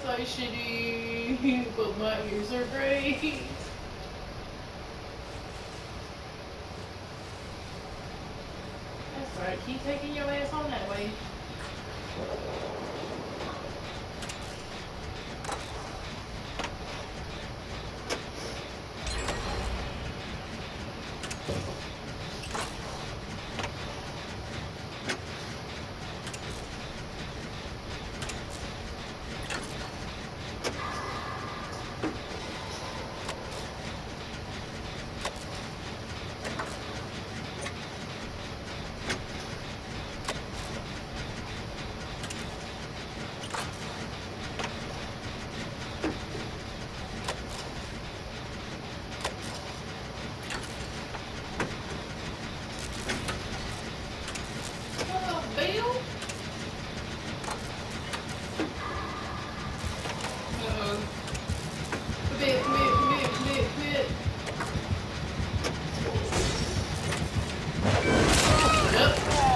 so shitty, but my ears are great. That's right, keep taking your ass on that way. What up, Bill? Uh-oh. Come here, come here, come here, come here, come here. Yep.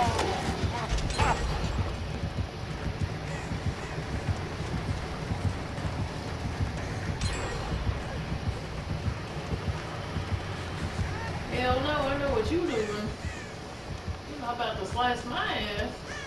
Hell no, I know what you doing. You're not about to slice my ass.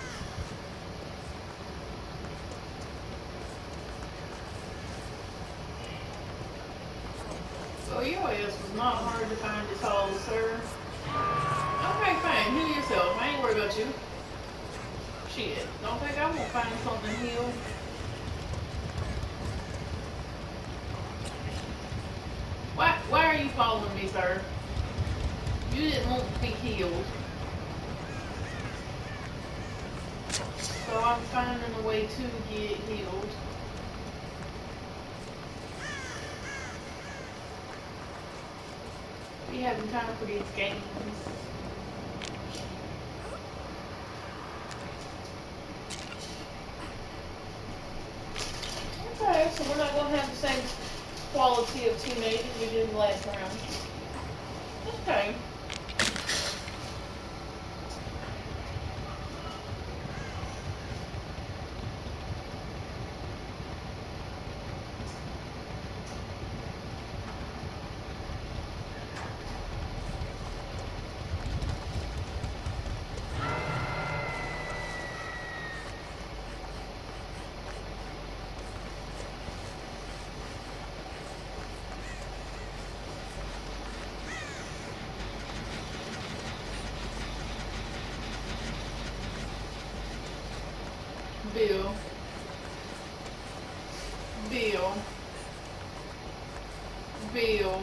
So your ass was not hard to find at all, sir. Okay, fine. Heal yourself. I ain't worried about you. Shit. Don't think I won't find something to heal. Why are you following me, sir? You didn't want to be healed. So I'm finding a way to get healed. We having time for these games. Okay, so we're not going to have the same quality of teammates as we did in the last round. Okay. Bill. Bill. Bill.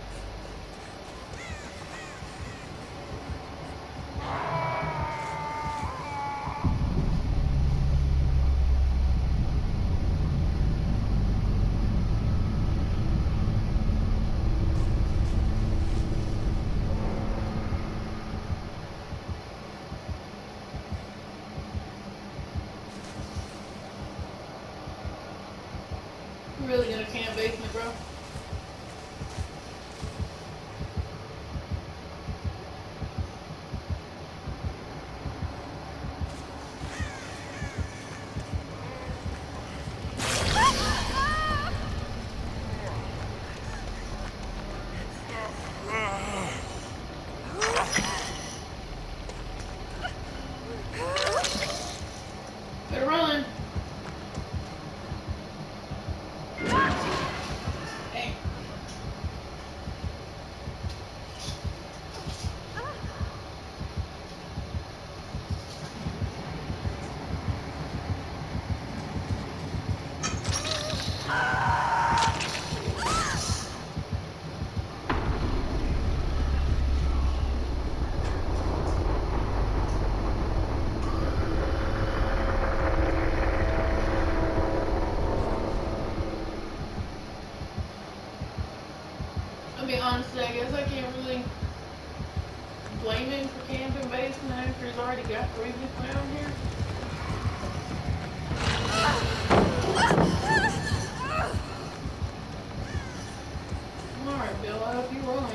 You really gonna camp basement, bro? Better run. Hey. I mean, honestly, I guess I can't really blame him for camping basement after he's already got 3 people down here. Alright, Bill, I hope you run.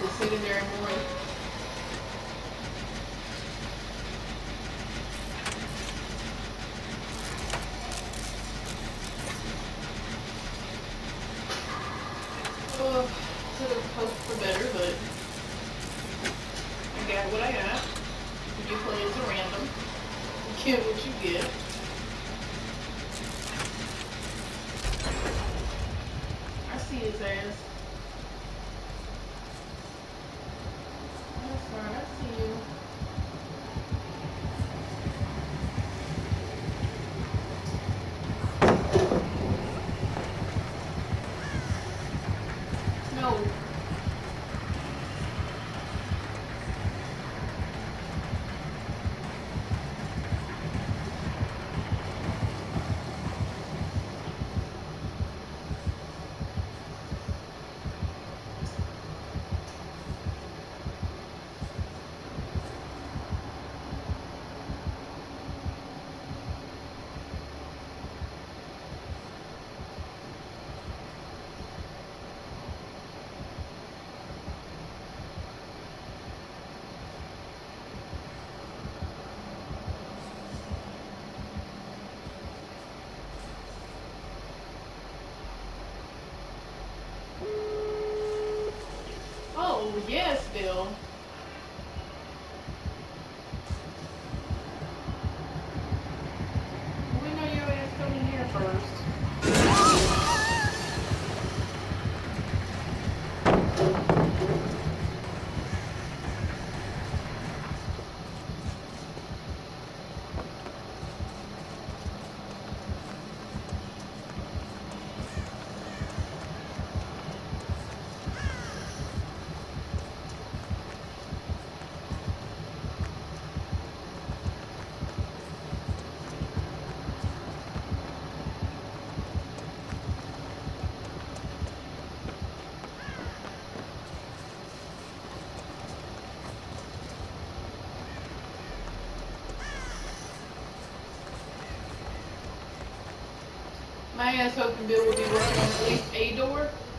Just sitting there and more. Could have hoped for better, but I got what I got. You play as a random. You get what you get. I see his ass. That's right, I see you. No. Oh, yes, Bill. We know your ass coming here first. My ass hoping Bill will be working on at least a door.